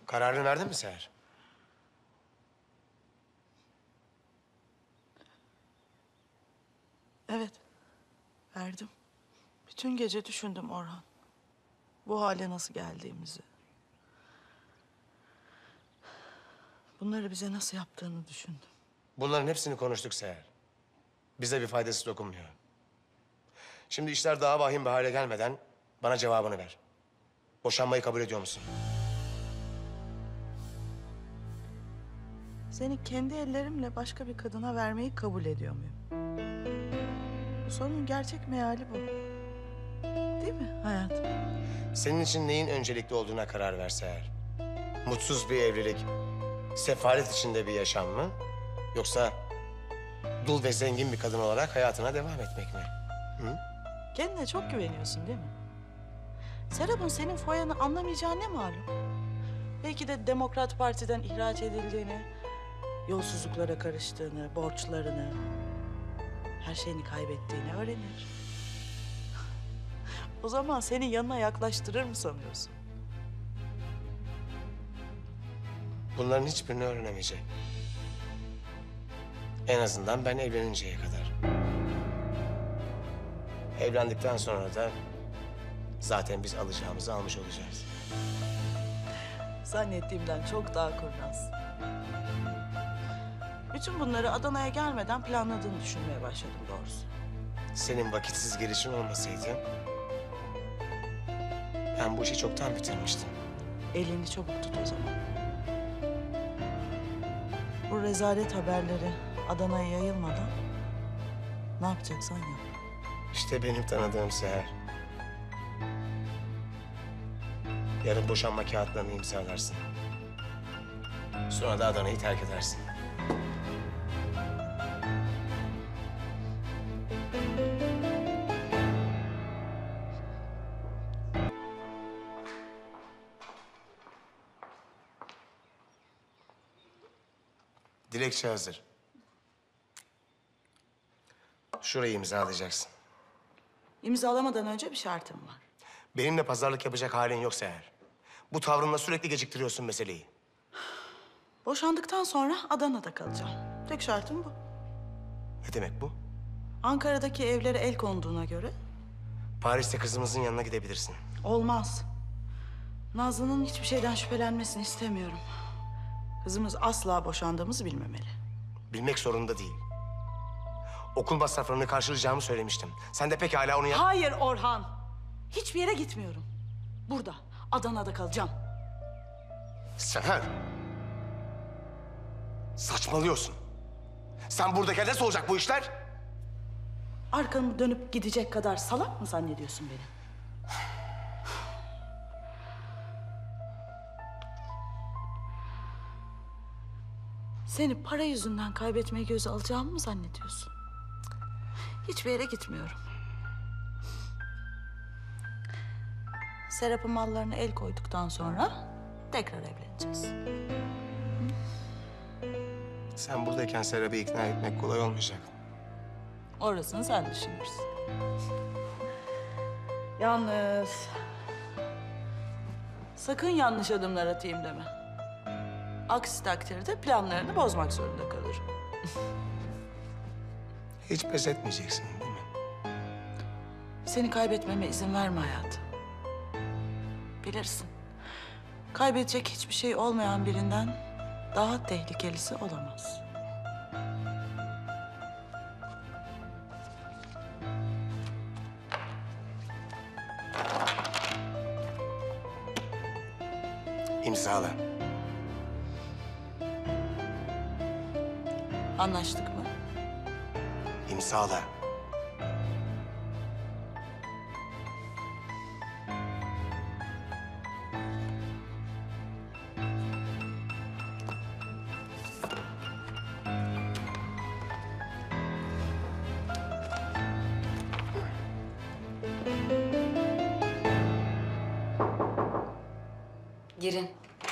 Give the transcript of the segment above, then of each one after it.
Kararını verdin mi Seher? Evet, verdim. Bütün gece düşündüm Orhan. Bu hale nasıl geldiğimizi. Bunları bize nasıl yaptığını düşündüm. Bunların hepsini konuştuk Seher. Bize bir faydası dokunmuyor. Şimdi işler daha vahim bir hale gelmeden bana cevabını ver. Boşanmayı kabul ediyor musun? Seni kendi ellerimle başka bir kadına vermeyi kabul ediyor muyum? Bu sorunun gerçek meali bu. Değil mi hayatım? Senin için neyin öncelikli olduğuna karar ver Seher. Mutsuz bir evlilik, sefalet içinde bir yaşam mı? Yoksa dul ve zengin bir kadın olarak hayatına devam etmek mi? Hı? Kendine çok güveniyorsun değil mi? Serap'ın senin foyanı anlamayacağı ne malum? Belki de Demokrat Parti'den ihraç edildiğini, yolsuzluklara karıştığını, borçlarını, her şeyini kaybettiğini öğrenir. O zaman seni yanına yaklaştırır mı sanıyorsun? Bunların hiçbirini öğrenemeyecek. En azından ben evleninceye kadar. Evlendikten sonra da zaten biz alacağımızı almış olacağız. Zannettiğimden çok daha kurnaz. Bütün bunları Adana'ya gelmeden planladığını düşünmeye başladım doğrusu. Senin vakitsiz gelişin olmasaydı ben bu işi çoktan bitirmiştim. Elini çabuk tut o zaman. Bu rezalet haberleri Adana'ya yayılmadan ne yapacaksan yap. İşte benim tanıdığım Seher. Yarın boşanma kağıtlarını imzalarsın. Sonra da Adana'yı terk edersin. Dilekçe hazır. Şurayı imzalayacaksın. İmzalamadan önce bir şartım var. Benimle pazarlık yapacak halin yok Seher. Bu tavrınla sürekli geciktiriyorsun meseleyi. Boşandıktan sonra Adana'da kalacağım. Tek şartım bu. Ne demek bu? Ankara'daki evlere el konduğuna göre Paris'te kızımızın yanına gidebilirsin. olmaz. Nazlı'nın hiçbir şeyden şüphelenmesini istemiyorum. Kızımız asla boşandığımızı bilmemeli. Bilmek zorunda değil. Okul masraflarını karşılayacağımı söylemiştim. Sen de pekala onu yap... Hayır Orhan. Hiçbir yere gitmiyorum. Burada, Adana'da kalacağım. Seher! Saçmalıyorsun. Sen buradayken nasıl olacak bu işler? Arkamı dönüp gidecek kadar salak mı zannediyorsun beni? Seni para yüzünden kaybetmeyi göze alacağımı mı zannediyorsun? Hiçbir yere gitmiyorum. Serap'ın mallarına el koyduktan sonra tekrar evleneceğiz. Sen buradayken Serap'ı ikna etmek kolay olmayacak. Orasını sen düşünürsün. Yalnız sakın yanlış adımlar atayım deme. Aksi takdirde planlarını bozmak zorunda kalırım. Hiç pes etmeyeceksin değil mi? Seni kaybetmeme izin verme hayatım. Bilirsin. Kaybedecek hiçbir şey olmayan birinden daha tehlikelisi olamaz. İmzala. Anlaştık mı? İmzala. Girin.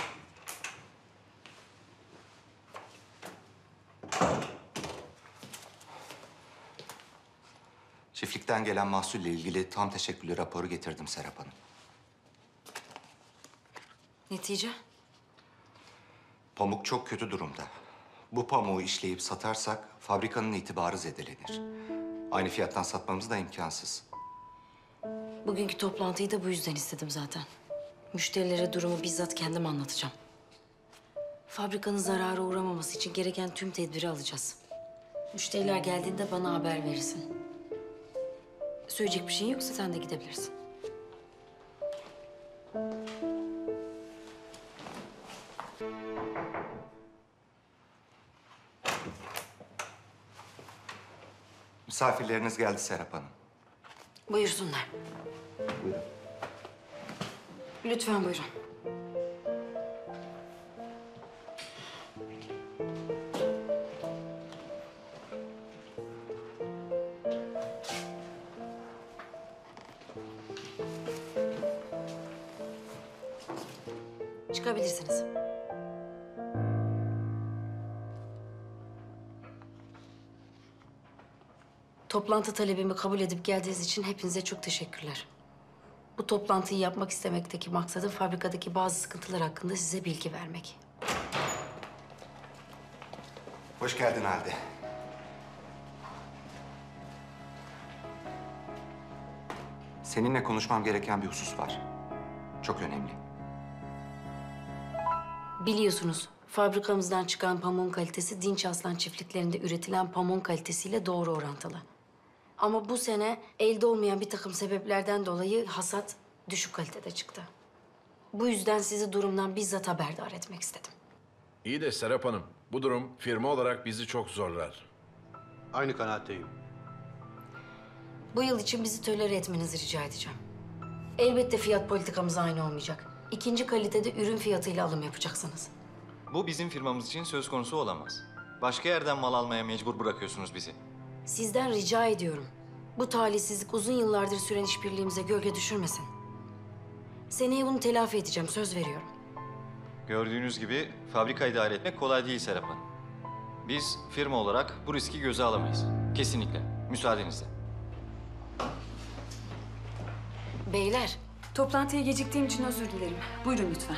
Çiftlikten gelen mahsulle ilgili tam teşekküllü raporu getirdim Serap Hanım. Netice? Pamuk çok kötü durumda. Bu pamuğu işleyip satarsak fabrikanın itibarı zedelenir. Aynı fiyattan satmamız da imkansız. Bugünkü toplantıyı da bu yüzden istedim zaten. Müşterilere durumu bizzat kendim anlatacağım. Fabrikanın zarara uğramaması için gereken tüm tedbiri alacağız. Müşteriler geldiğinde bana haber verirsin. Söyleyecek bir şeyin yoksa sen de gidebilirsin. Misafirleriniz geldi Serap Hanım. Buyursunlar. Buyurun. Lütfen buyurun. Çıkabilirsiniz. Toplantı talebimi kabul edip geldiğiniz için hepinize çok teşekkürler. Bu toplantıyı yapmak istemekteki maksadım fabrikadaki bazı sıkıntılar hakkında size bilgi vermek. Hoş geldin Halide. Seninle konuşmam gereken bir husus var. Çok önemli. Biliyorsunuz, fabrikamızdan çıkan pamuğun kalitesi Dinç Aslan çiftliklerinde üretilen pamuğun kalitesiyle doğru orantılı. Ama bu sene elde olmayan bir takım sebeplerden dolayı hasat düşük kalitede çıktı. Bu yüzden sizi durumdan bizzat haberdar etmek istedim. İyi de Serap Hanım, bu durum firma olarak bizi çok zorlar. Aynı kanaatteyim. Bu yıl için bizi tolere etmenizi rica edeceğim. Elbette fiyat politikamız aynı olmayacak. İkinci kalitede ürün fiyatıyla alım yapacaksınız. Bu bizim firmamız için söz konusu olamaz. Başka yerden mal almaya mecbur bırakıyorsunuz bizi. Sizden rica ediyorum. Bu talihsizlik uzun yıllardır süren işbirliğimize gölge düşürmesin. Seneye bunu telafi edeceğim, söz veriyorum. Gördüğünüz gibi fabrika idare etmek kolay değil Serap Hanım. Biz firma olarak bu riski göze alamayız. Kesinlikle. Müsaadenizle. Beyler, Toplantıya geciktiğim için özür dilerim. Buyurun lütfen.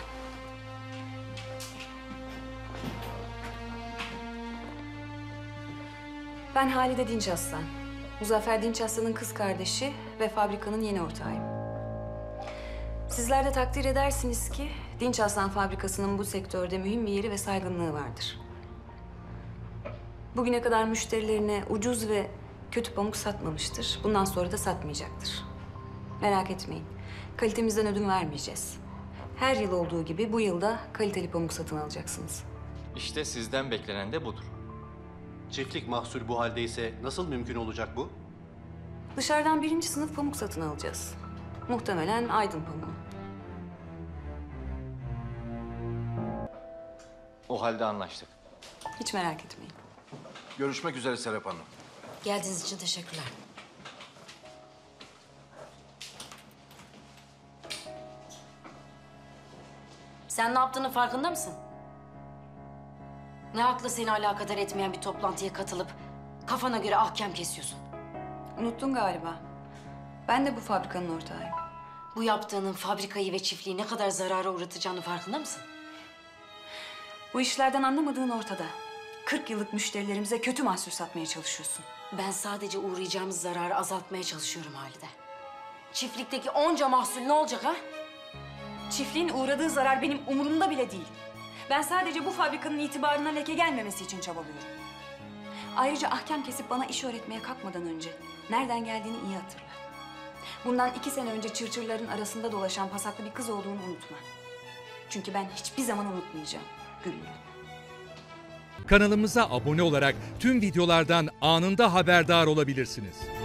Ben Halide Dinç Aslan. Muzaffer Dinç Aslan'ın kız kardeşi ve fabrikanın yeni ortağıyım. Sizler de takdir edersiniz ki Dinç Aslan fabrikasının bu sektörde mühim bir yeri ve saygınlığı vardır. Bugüne kadar müşterilerine ucuz ve kötü pamuk satmamıştır. Bundan sonra da satmayacaktır. Merak etmeyin. Kalitemizden ödün vermeyeceğiz. Her yıl olduğu gibi bu yılda kaliteli pamuk satın alacaksınız. İşte sizden beklenen de budur. Çiftlik mahsul bu haldeyse nasıl mümkün olacak bu? Dışarıdan birinci sınıf pamuk satın alacağız. Muhtemelen Aydın pamuğu. O halde anlaştık. Hiç merak etmeyin. Görüşmek üzere Serap Hanım. geldiğiniz için teşekkürler. Sen ne yaptığının farkında mısın? Ne hakla seni alakadar etmeyen bir toplantıya katılıp kafana göre ahkam kesiyorsun? Unuttun galiba. Ben de bu fabrikanın ortağıyım. Bu yaptığının fabrikayı ve çiftliği ne kadar zarara uğratacağını farkında mısın? Bu işlerden anlamadığın ortada. 40 yıllık müşterilerimize kötü mahsul satmaya çalışıyorsun. Ben sadece uğrayacağımız zararı azaltmaya çalışıyorum Halide. Çiftlikteki onca mahsul ne olacak ha? Çiftliğin uğradığı zarar benim umurumda bile değil. Ben sadece bu fabrikanın itibarına leke gelmemesi için çabalıyorum. Ayrıca ahkam kesip bana iş öğretmeye kalkmadan önce nereden geldiğini iyi hatırla. Bundan 2 sene önce çırçırların arasında dolaşan pasaklı bir kız olduğunu unutma. Çünkü ben hiçbir zaman unutmayacağım Güllü. Kanalımıza abone olarak tüm videolardan anında haberdar olabilirsiniz.